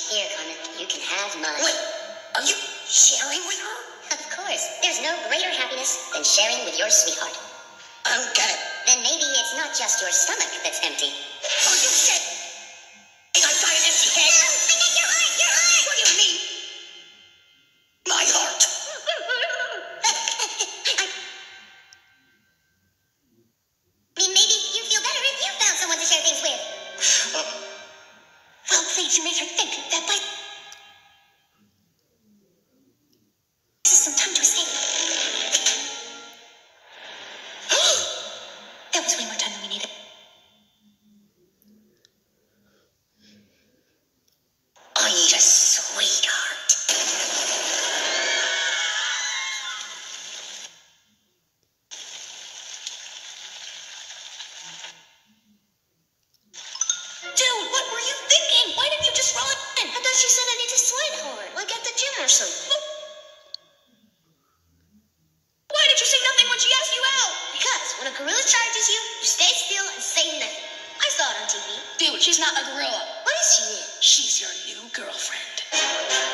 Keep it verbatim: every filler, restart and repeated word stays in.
Here, Carmen, you can have mine. Wait, are you sharing with her? Of course. There's no greater happiness than sharing with your sweetheart. I don't get it. Then maybe it's not just your stomach that's empty. Oh, you said I've got an empty head. No, I meant your heart, your heart! What do you mean? My heart. I mean, maybe you'd feel better if you found someone to share things with. Well, please, you made her think that by... This is some time to escape. That was way more time than we needed. I need a sweetheart. Dude, what were you thinking? Why didn't you just run? I thought she said I need to sweetheart, like at the gym or something. Why did you say nothing when she asked you out? Because when a gorilla charges you, you stay still and say nothing. I saw it on T V. Dude, she's not a gorilla. What is she then? She's your new girlfriend.